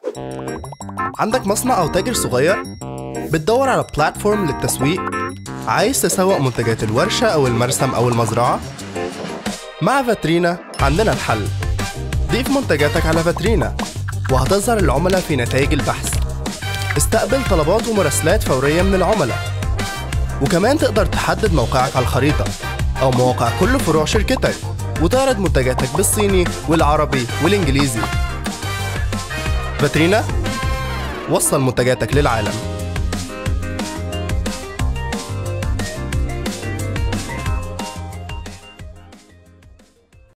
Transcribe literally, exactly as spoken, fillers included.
عندك مصنع أو تاجر صغير؟ بتدور على بلاتفورم للتسويق؟ عايز تسوق منتجات الورشة أو المرسم أو المزرعة؟ مع فاترينا عندنا الحل. ضيف منتجاتك على فاترينا وهتظهر العملاء في نتائج البحث. استقبل طلبات ومراسلات فورية من العملاء، وكمان تقدر تحدد موقعك على الخريطة أو مواقع كل فروع شركتك وتعرض منتجاتك بالصيني والعربي والإنجليزي. فاترينا، وصل منتجاتك للعالم.